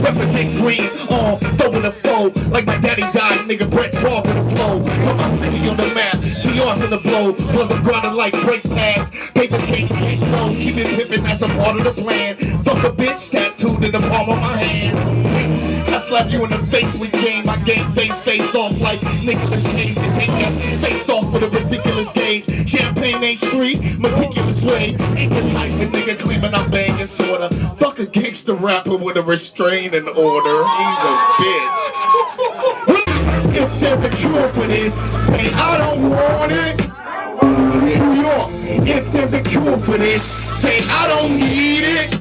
represent green, throwing a foe. Like my daddy died, nigga, Brett Favre in the flow. Put my city on the map, see ours in the blow. Plus I'm grinding like brake pads, paper cakes, can't go. Keep it pimpin', that's a part of the plan. Fuck a bitch, tattooed in the palm of my hand. I slap you in the face with game, my game face off like Nicolas Cage. And take your face off with a ridiculous gauge. Champagne ain't free, meticulous way. Ain't the type of nigga claiming I'm banging sorta. Fuck a gangster rapper with a restraining order. He's a bitch. If there's a cure for this, say I don't want it. New York, if there's a cure for this, say I don't need it.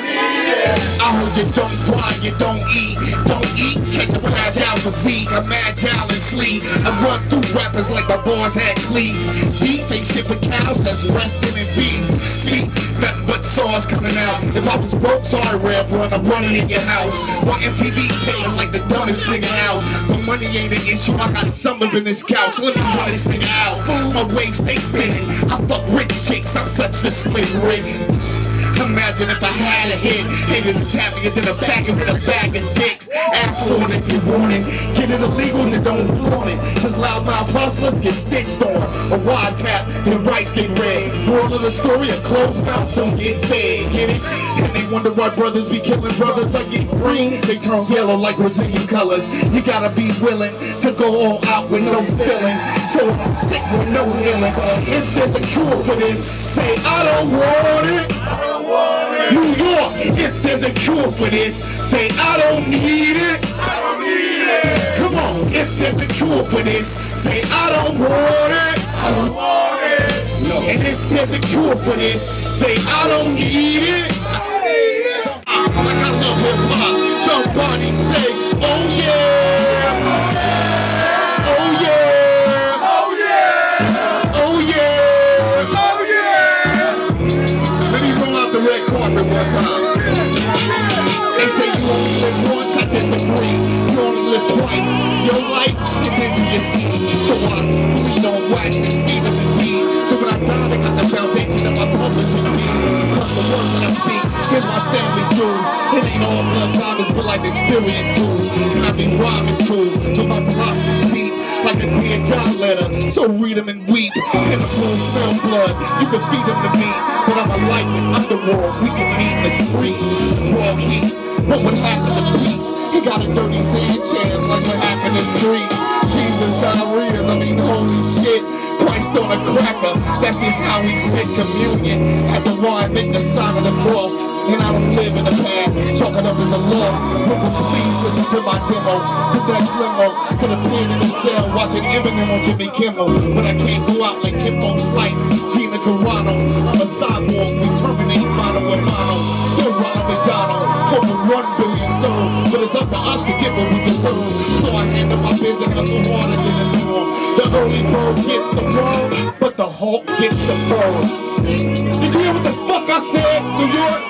I heard you don't cry, you don't eat, catch a fragile physique, I'm agile and sleep. I run through rappers like my boys had cleats. Beef ain't shit for cows that's resting in peace. Speak, nothing but saws coming out. If I was broke, sorry Rev Run, I'm running in your house. While MTV's paying like the dumbest nigga out. But money ain't an issue, I got some up in this couch. Let me run this nigga out. My waves stay spinning, I fuck rich chicks, I'm such the split ring. Imagine if I had a hit, haters attack me into the back with a bag of dicks. Ask for it if you want it, get it illegal, you don't flaunt it. Cause loudmouth hustlers get stitched on, a wide tap, then rights get red. Moral of the story, a closed mouth don't get fed, get it? And they wonder why brothers be killing brothers. I get green, they turn yellow like Brazilian colors. You gotta be willing to go all out with no feeling, so I'm sick with no healing. If there's a cure for this, say I don't want it. New York, if there's a cure for this, say I don't need it. Come on, if there's a cure for this, say I don't want it. No. And if there's a cure for this, say I don't need it. Like I love hip hop. Somebody say, oh yeah, oh yeah, oh yeah, oh yeah, oh yeah. Let me roll out the red carpet one time. They say you only live once, I disagree. You only live twice, your life, and then you get seen. So I bleed on wax and feed them in deed. So when I die, they got the foundation of my publishing deed. Cause the words that I speak, here's my family jewels. It ain't all blood diamonds, but like experience dudes. And I be rhyming cool, but my philosophy's deep. Like a dear John letter, so read them and weep. In the pool smell blood, you can feed them to me. But I'm a life in underworld, we can meet in the street. Draw heat, what would happen to peace? He got a dirty Sanchez like what happened to street. Jesus diarrheas, I mean holy shit. Christ on a cracker, that's just how we spit communion. Had the wine make the sign of the cross. And I don't live in the past, chalk it up as a loss. Nigga, please listen to my demo. To next limo, could have been in a cell watching Eminem on Jimmy Kimmel. But I can't go out like Kimbo Slice, Gina Carano. I'm a cyborg, we terminate mono with mono. Still Ronald McDonald, over 1 billion sold. But it's up to us to get what we deserve. So I handle my biz and hustle harder than the norm. The early bird gets the world, but the Hulk gets the bird. Did you hear what the fuck I said, New York?